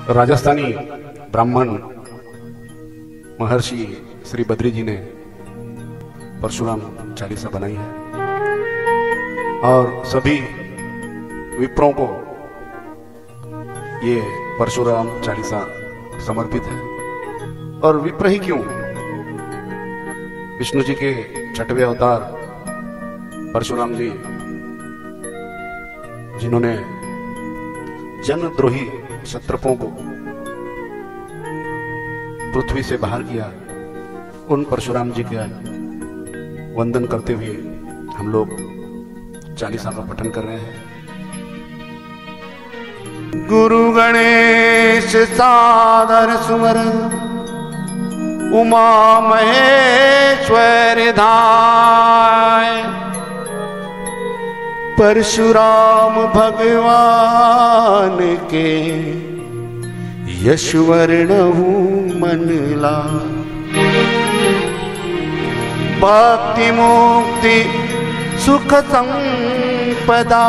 राजस्थानी ब्राह्मण महर्षि श्री बद्री जी ने परशुराम चालीसा बनाई है और सभी विप्रों को ये परशुराम चालीसा समर्पित है। और विप्र ही क्यों, विष्णु जी के 6वें अवतार परशुराम जी, जिन्होंने जनद्रोही क्षत्रपों को पृथ्वी से बाहर किया, उन परशुराम जी का वंदन करते हुए हम लोग चालीसा का पठन कर रहे हैं। गुरु गणेश सादर सुमर उमा महेश्वर धाय, परशुराम भगवान के यशवर्ण मन ला, भक्ति मुक्ति सुख संपदा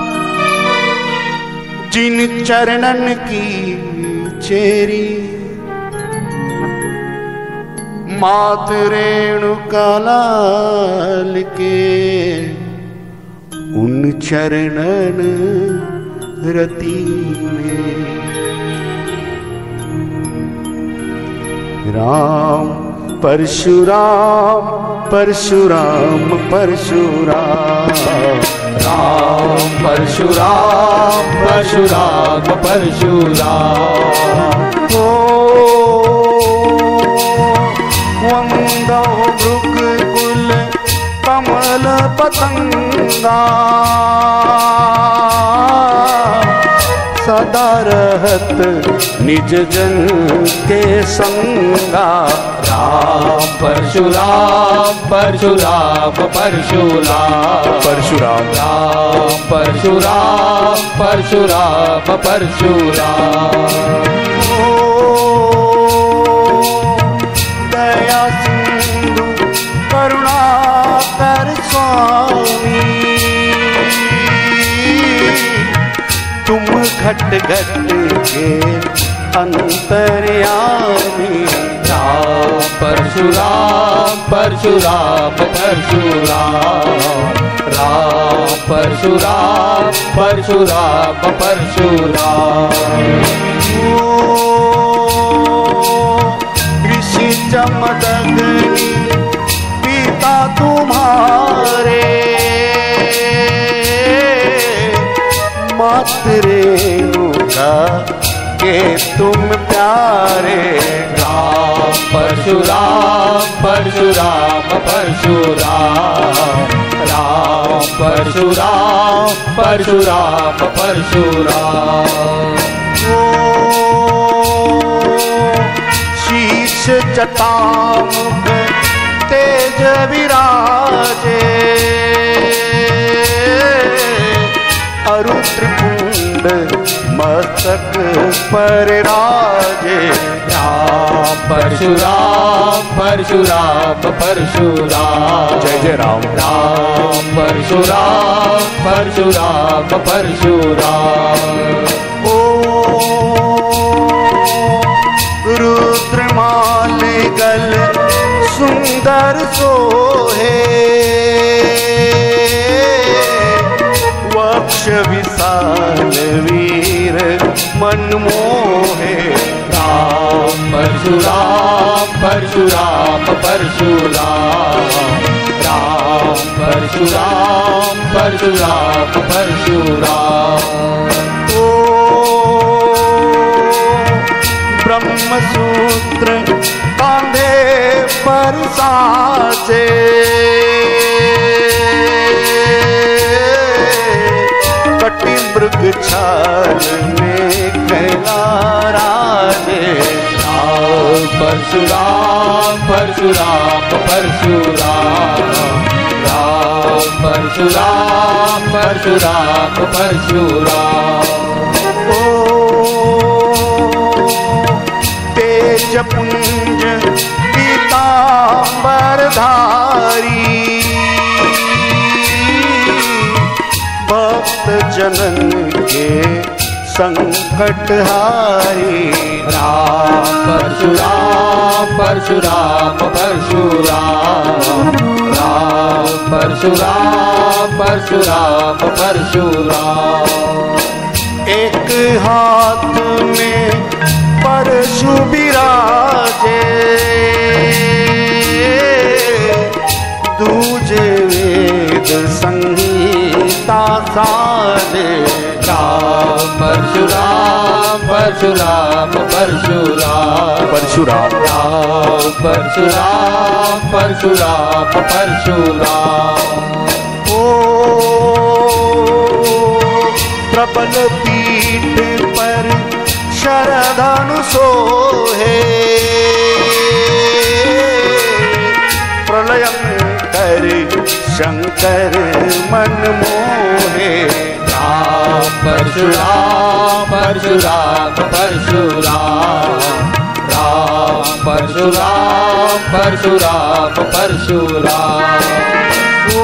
जिन चरणन की चेरी, मात रेणुका लाल के उन चरणन रति में। राम परशुराम परशुराम परशुराम, राम परशुराम परशुराम परशुराम। ओ वंदो भृगकुल कमल पतंगा, सदा रहत निज जन के संगा। राम परशुराम परशुराम परशुराम परशुराम, राम परशुराम परशुराम परशुराम। दया सिंधु करुणा कर स्वामी, तुम घट घट के अंतर्यामी। राम परशुराम परशुराम परशुराम, राम परशुराम परशुराम परशुराम। ऋषि जमदग्नि पिता तुम्हारे, मात रेणुका के तुम प्यारे। राम परशुराम परशुराम परशुराम, राम परशुराम परशुराम परशुराम। शीश जटामुख तेज विराजे, अरुद्रकुंड मस्तक पर राजे। राम परशुराम परशुराम परशुराम, जय जय राम। राम परशुराम परशुराम परशुराम। ओ रुद्रमाल गल सुंदर सोहे, वक्ष विशाल वीर मन मोहे। राम परशुराम परशुराम परशुराम, राम परशुराम परशुराम परशुराम। ओ ब्रह्मसूत्र कांधे पर साजे, कटि मृग छाल में कैला राजे। राम परशुराम परशुराम परशुराम, राम परशुराम परशुराम परशुराम। ओ तेज पुंज पीतांबर धारी, भक्त जनन के संकट हारी। राम परशुराम परशुराम परशुराम, राम परशुराम परशुराम परशुराम। एक हाथ में परशु बिराजे, दूजे वेद संहिता साजे। राम परशुराम परशुराम परशुराम परशुराम राम परशुराम परशुराम परशुराम। ओ प्रबल पीठ पर शरधनु सोहे, प्रलयंकर शंकर मन मोहे। राम परशुराम परशुराम परशुराम, राम परशुराम परशुराम परशुराम। ओ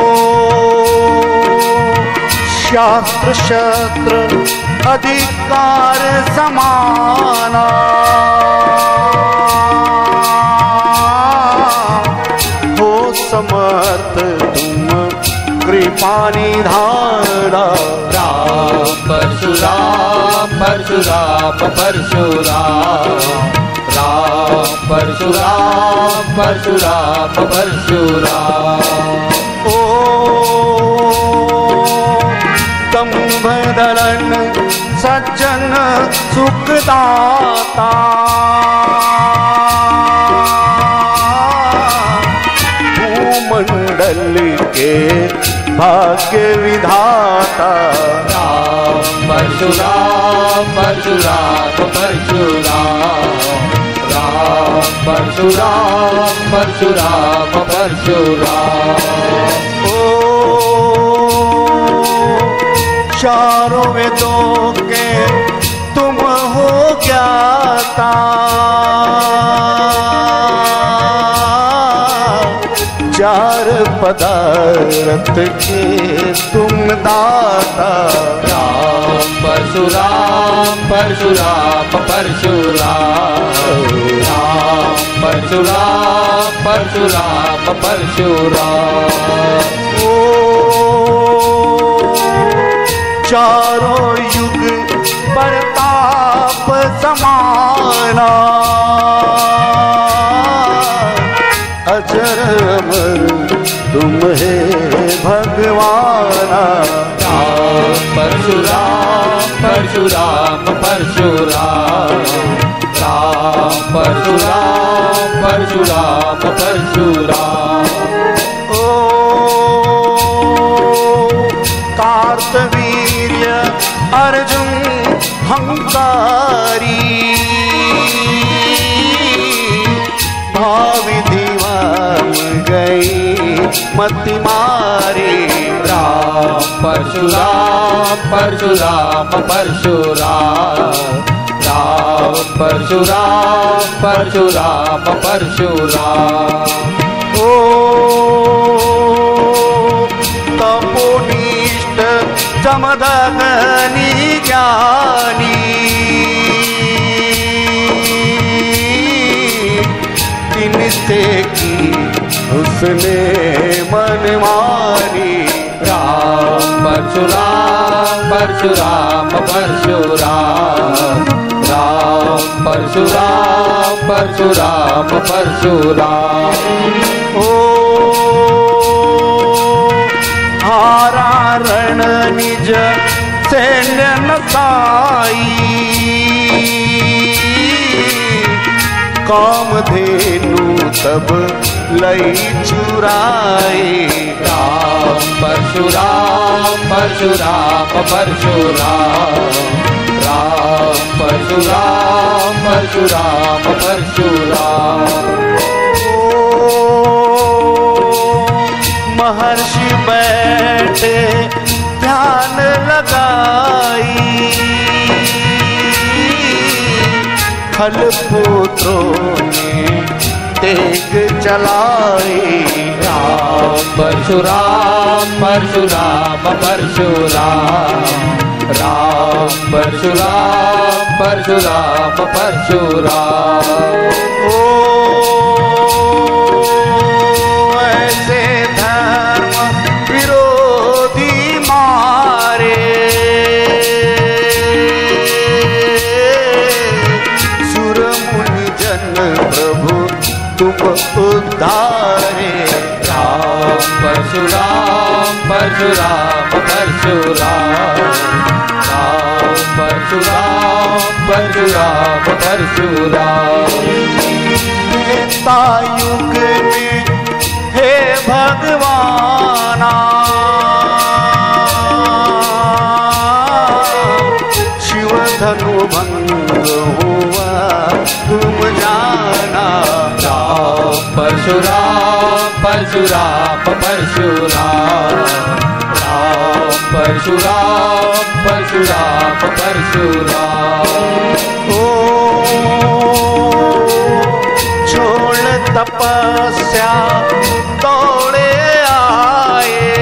शास्त्र शस्त्र अधिकार समाना, हो समर्थ तुम कृपा निधाना। राम परशुराम परशुराम परशुराम, राम परशुराम परशुराम परशुराम। ओ दंभ दलन सज्जन सुखदाता, भूमंडल के भाग्य विधाता। राम परशुराम परशुराम परशुराम, राम परशुराम परशुराम परशुराम। ओ चारों वेदों के तुम हो ज्ञाता, चार पदार्थ के तुम दाता। राम परशुराम परशुराम परशुराम, राम परशुराम परशुराम परशुराम। ओ चारों युग प्रताप समाना, अजर अमर तुम है भगवाना। राम परशुराम परशुराम परशुराम, राम परशुराम परशुराम परशुराम। ओ कार्तवीर्य अर्जुन हंकारी, भावी दीवान गई मति मारी। राम परशुराम परशुराम परशुराम, राम परशुराम परशुराम परशुराम। ओ तपोनिष्ठ जमदग्नि ज्ञानी, जिनसे की उसने मन मानी। राम परशुराम परशुराम परशुराम, राम परशुराम परशुराम परशुराम। ओ हारा रण निज सैन्य नसाई, कामधेनु तब लई चुराई। राम परशुराम परशुराम परशुराम, राम परशुराम परशुराम परशुराम। महर्षि बैठे ध्यान लगाई, खल पुत्रों ने तेग चलाई। राम परशुराम परशुराम परशुराम, राम परशुराम परशुराम परशुराम। ओ ऐसे धर्म विरोधी मारे, सुर मुनि जन प्रभु तुम उद्धारे। राम परशुराम परशुराम परशुराम। राम परशुराम परशुराम परशुराम। त्रेता युग में हे भगवाना, शिव धनु भंग हुआ तुम जाना। राम परशुराम परशुराम परशुराम। राम परशुराम परशुराम परशुराम। ओ छोड़ तपस्या दौड़े आए,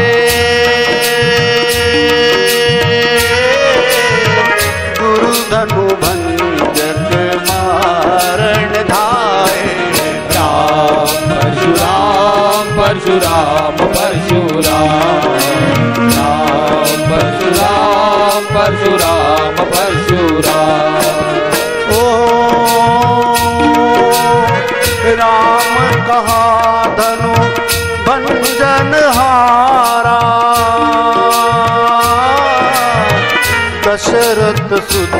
गुरु धनु भंजक मारण धाये। राम परशुराम परशुराम परशुराम। राम परशुराम परशुराम परशुराम। ओ राम कहा धनु भंजन हारा, दशरथ सुत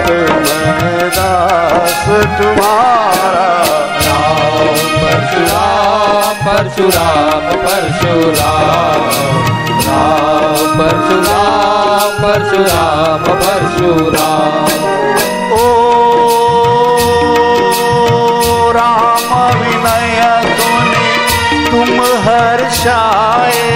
दास तुम्हारा। राम परशुराम परशुराम परशुराम। राम परशुराम परशुराम परशुराम। ओ राम विनय सुने तुम हर्षाए,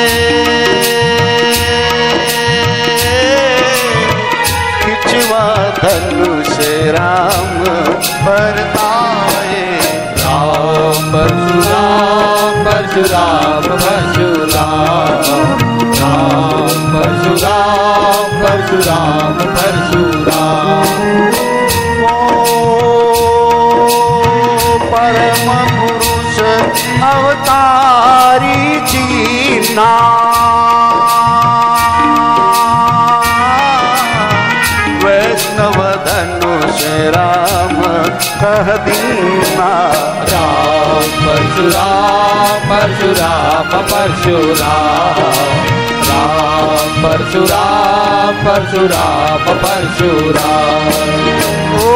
खिंचवा धनुष राम बरताए। राम परशुराम परशुराम परशुराम। राम परशुराम परशुराम परशुराम। ओ परम पुरुष अवतारी जीना, वैष्णव धनुष राम कह दीना। राम परशुराम परशुराम परशुराम। राम परशुराम परशुराम परशुराम। ओ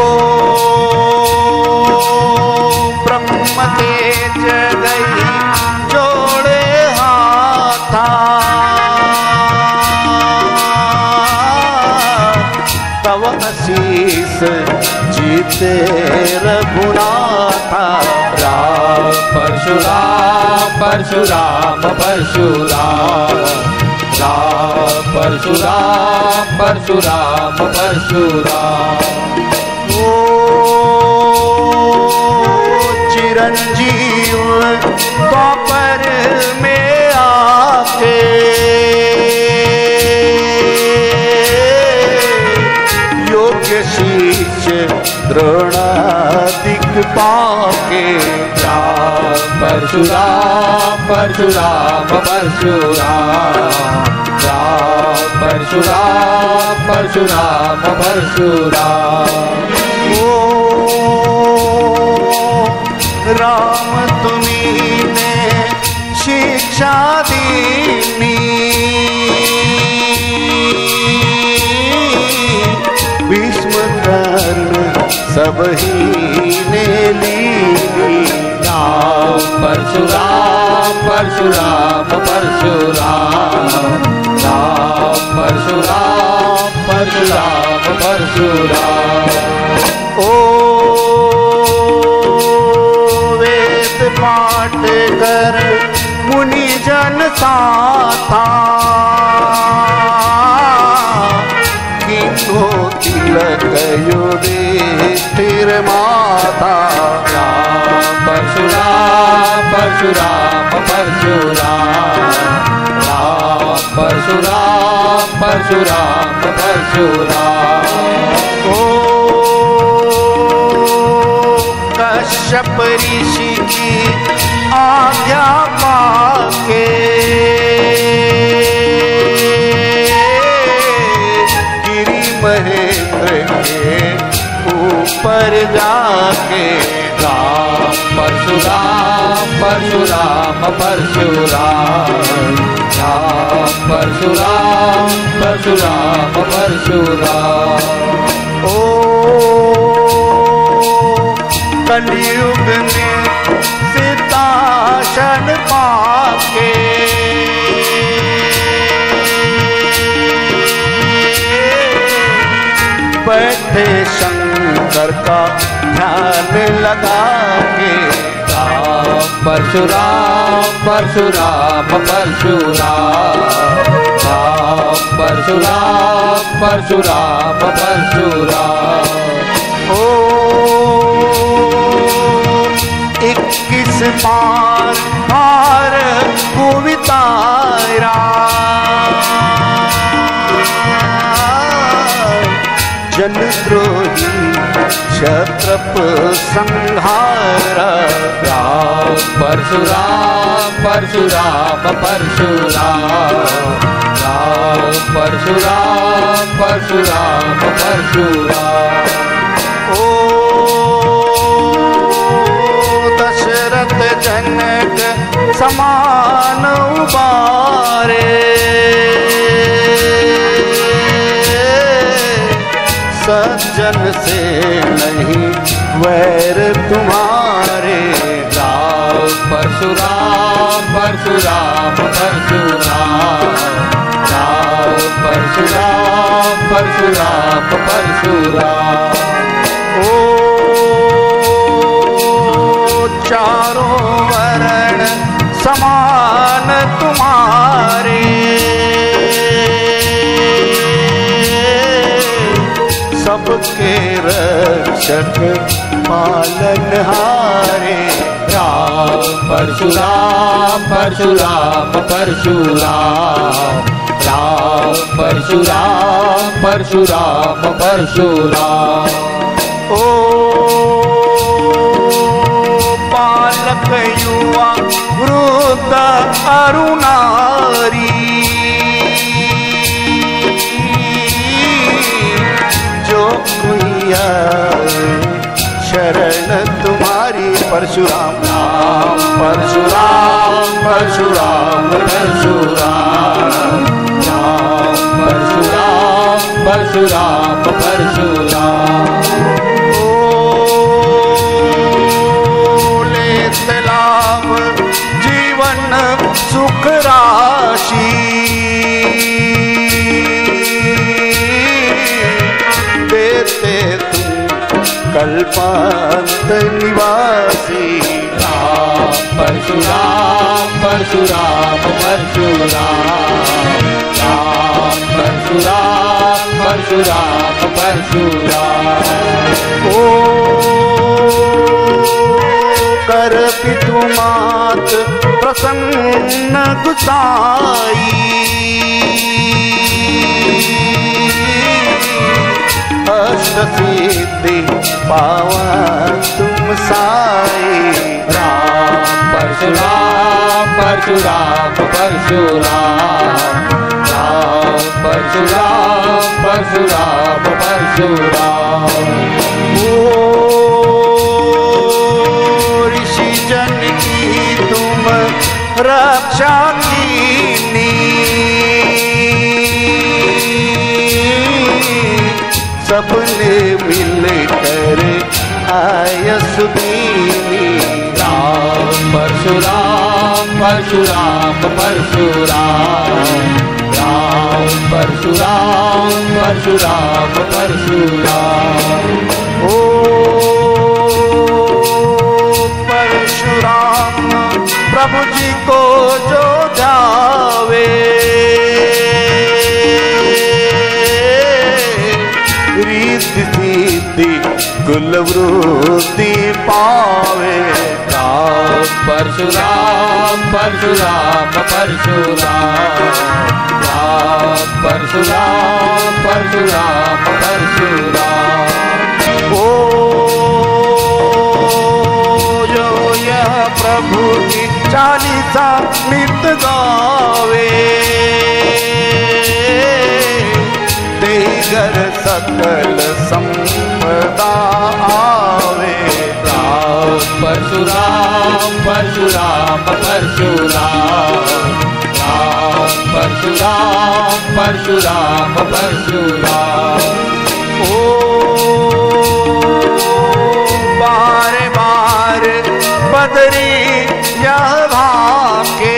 ब्रह्म तेज गई जोड़े हाथा, तव आशीष जीते रघुनाथा। राम परशुराम परशुराम परशुराम। राम परशुराम परशुराम परशुराम। ओ चिरंजीव द्वापर में आके, योग्य शीश द्रोणादिक पाके। राम परशुराम परशुराम परशुराम। राम परशुराम परशुराम परशुराम। ओ राम तुम्हीं ने शिक्षा दीनी, भीष्म कर्ण सब ही ने लीनी। राम परशुराम परशुराम परशुराम। राम परशुराम परशुराम परशुराम। ओ वेद पाठ कर मुनि जन साथा, किन्हो तिलक युधिष्ठिर माता। राम परशुराम परशुराम परशुराम। राम परशुराम परशुराम परशुराम। ओ कश्यप ऋषि की आज्ञा पाके गिरि महेंद्र के ऊपर जाके राम परशुराम परशुराम परशुराम। राम परशुराम परशुराम परशुराम। ओ कलयुग में सिताशन पाके बैठे शंकर का ध्यान लगा के राम परशुराम परशुराम परशुराम। राम परशुराम परशुराम परशुराम। ओ 21 बार हार कुवितारा जनद्रोही क्षत्रप संहार। राम परशुराम परशुराम परशुराम। राम परशुराम परशुराम परशुराम। ओ दशरथ जनक समान उबारे सज्जन से नहीं वैर तुम्हारे। राम परशुराम परशुराम परशुराम। राम परशुराम परशुराम परशुराम। ओ चारों वर्ण समान तुम्हारे सबके रक्षक पालनहारे। राम परशुराम परशुराम परशुराम। राम परशुराम परशुराम परशुराम। ओ बालक युवा वृद्ध अरुणारी जो कोई आए शरण तुम्हारी। परशुराम राम परशुराम परशुराम परशुराम। राम परशुराम परशुराम परशुराम। ओ लेत लाभ जीवन सुख राशि देते तुम कल्पांत निवासी। राम परशुराम परशुराम परशुराम। राम परशुराम परशुराम परशुराम। ओ कर पितु मात प्रसन्न गुसाई अष्ट सिद्धि पावा तुम साई। राम परशुराम परशुराम परशुराम। राम परशुराम परशुराम परशुराम। ओ ऋषि जन की तुम रक्षा कीनी सबने मिल कर आयस दीनी। राम परशुराम परशुराम परशुराम। राम परशुराम परशुराम परशुराम। ओ परशुराम प्रभु जी को जो जावे रीति सीधी कुल वृद्धि पावे। राम परशुराम परशुराम परशुराम राम परशुराम परशुराम परशुराम। ओ जो यह प्रभु की चालीसा नित गावे, ते घर सकल संपदा आवे। राम परशुराम परशुराम परशुराम राम परशुराम परशुराम परशुराम। ओ बार बार बदरी यह भाके,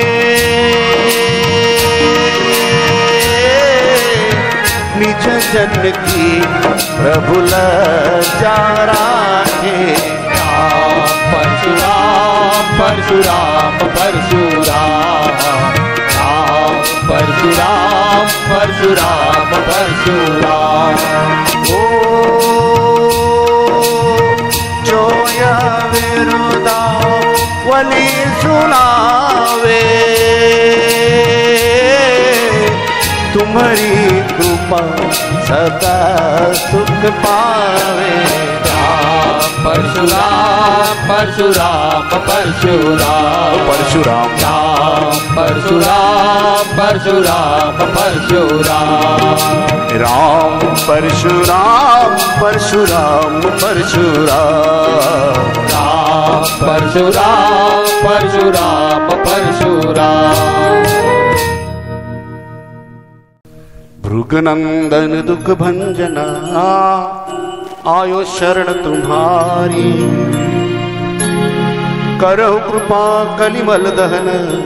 निज जन की प्रभु लज्जा राखे। राम परशुराम परशुराम परशुराम राम परशुराम परशुराम परशुराम। ओ जो यह विरुदावली सुनावे, तुम्हारी कृपा सदा सुख पावे। राम परशुराम परशुराम परशुराम परशुराम राम परशुराम परशुराम परशुराम। राम परशुराम परशुराम परशुराम राम परशुराम परशुराम परशुराम। भृगनंदन दुख भंजना आयो शरण तुम्हारी, करो कृपा कलिमल दहन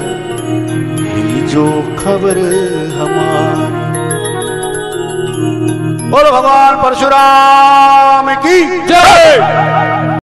जो खबर हमारी। बोलो भगवान परशुराम की जय।